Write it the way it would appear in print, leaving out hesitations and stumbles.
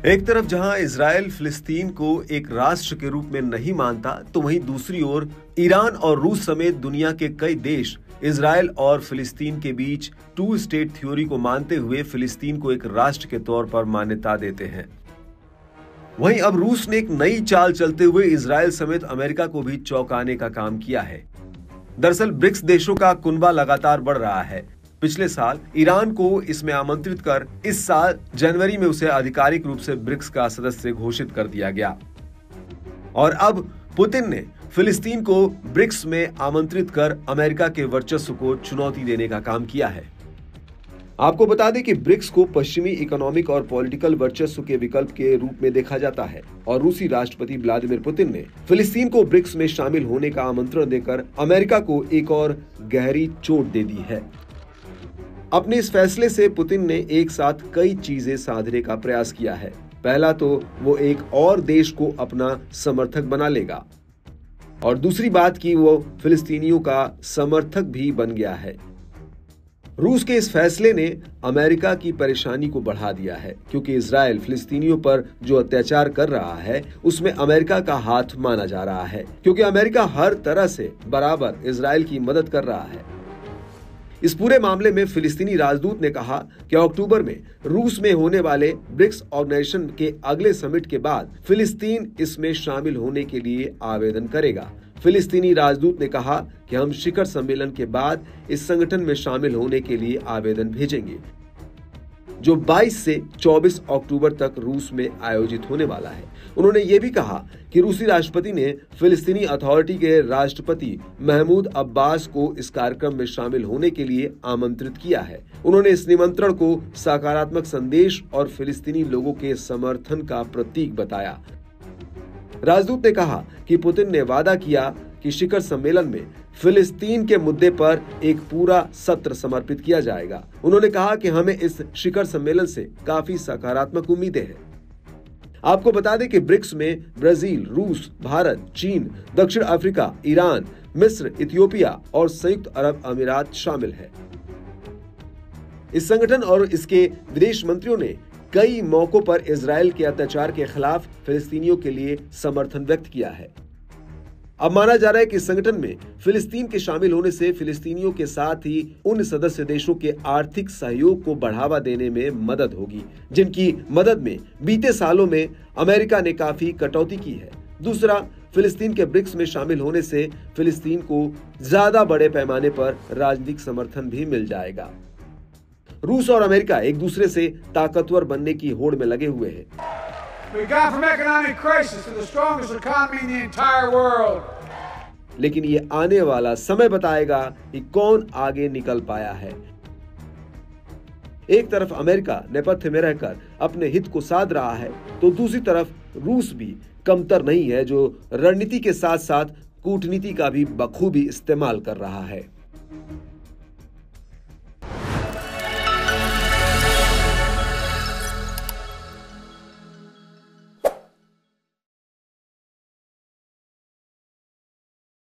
एक तरफ जहां इजराइल फिलिस्तीन को एक राष्ट्र के रूप में नहीं मानता, तो वहीं दूसरी ओर ईरान और रूस समेत दुनिया के कई देश इजराइल और फिलिस्तीन के बीच टू स्टेट थ्योरी को मानते हुए फिलिस्तीन को एक राष्ट्र के तौर पर मान्यता देते हैं। वहीं अब रूस ने एक नई चाल चलते हुए इजराइल समेत अमेरिका को भी चौंकाने का काम किया है। दरअसल ब्रिक्स देशों का कुनबा लगातार बढ़ रहा है। पिछले साल ईरान को इसमें आमंत्रित कर इस साल जनवरी में उसे आधिकारिक रूप से ब्रिक्स का सदस्य घोषित कर दिया गया। और अब पुतिन ने फिलिस्तीन को ब्रिक्स में आमंत्रित कर अमेरिका के वर्चस्व को चुनौती देने का काम किया है। आपको बता दें कि ब्रिक्स को पश्चिमी इकोनॉमिक और पॉलिटिकल वर्चस्व के विकल्प के रूप में देखा जाता है और रूसी राष्ट्रपति व्लादिमीर पुतिन ने फिलिस्तीन को ब्रिक्स में शामिल होने का आमंत्रण देकर अमेरिका को एक और गहरी चोट दे दी है। अपने इस फैसले से पुतिन ने एक साथ कई चीजें साधने का प्रयास किया है। पहला तो वो एक और देश को अपना समर्थक बना लेगा और दूसरी बात कि वो फिलिस्तीनियों का समर्थक भी बन गया है। रूस के इस फैसले ने अमेरिका की परेशानी को बढ़ा दिया है, क्योंकि इजराइल फिलिस्तीनियों पर जो अत्याचार कर रहा है उसमें अमेरिका का हाथ माना जा रहा है, क्योंकि अमेरिका हर तरह से बराबर इजराइल की मदद कर रहा है। इस पूरे मामले में फिलिस्तीनी राजदूत ने कहा कि अक्टूबर में रूस में होने वाले ब्रिक्स ऑर्गेनाइजेशन के अगले समिट के बाद फिलिस्तीन इसमें शामिल होने के लिए आवेदन करेगा। फिलिस्तीनी राजदूत ने कहा कि हम शिखर सम्मेलन के बाद इस संगठन में शामिल होने के लिए आवेदन भेजेंगे, जो 22 से 24 अक्टूबर तक रूस में आयोजित होने वाला है। उन्होंने ये भी कहा कि रूसी राष्ट्रपति ने फिलिस्तीनी अथॉरिटी के राष्ट्रपति महमूद अब्बास को इस कार्यक्रम में शामिल होने के लिए आमंत्रित किया है। उन्होंने इस निमंत्रण को सकारात्मक संदेश और फिलिस्तीनी लोगों के समर्थन का प्रतीक बताया। राजदूत ने कहा कि पुतिन ने वादा किया कि शिखर सम्मेलन में फिलिस्तीन के मुद्दे पर एक पूरा सत्र समर्पित किया जाएगा। उन्होंने कहा कि हमें इस शिखर सम्मेलन से काफी सकारात्मक उम्मीदें हैं। आपको बता दें कि ब्रिक्स में ब्राजील, रूस, भारत, चीन, दक्षिण अफ्रीका, ईरान, मिस्र, इथियोपिया और संयुक्त अरब अमीरात शामिल है। इस संगठन और इसके विदेश मंत्रियों ने कई मौकों पर इजराइल के अत्याचार के खिलाफ फिलिस्तीनियों के लिए समर्थन व्यक्त किया है। अब माना जा रहा है कि इस संगठन में फिलिस्तीन के शामिल होने से फिलिस्तीनियों के साथ ही उन सदस्य देशों के आर्थिक सहयोग को बढ़ावा देने में मदद होगी, जिनकी मदद में बीते सालों में अमेरिका ने काफी कटौती की है। दूसरा, फिलिस्तीन के ब्रिक्स में शामिल होने से फिलिस्तीन को ज्यादा बड़े पैमाने पर राजनीतिक समर्थन भी मिल जाएगा। रूस और अमेरिका एक दूसरे से ताकतवर बनने की होड़ में लगे हुए हैं। लेकिन ये आने वाला समय बताएगा कि कौन आगे निकल पाया है। एक तरफ अमेरिका नेपथ्य में रहकर अपने हित को साध रहा है, तो दूसरी तरफ रूस भी कमतर नहीं है, जो रणनीति के साथ साथ कूटनीति का भी बखूबी इस्तेमाल कर रहा है।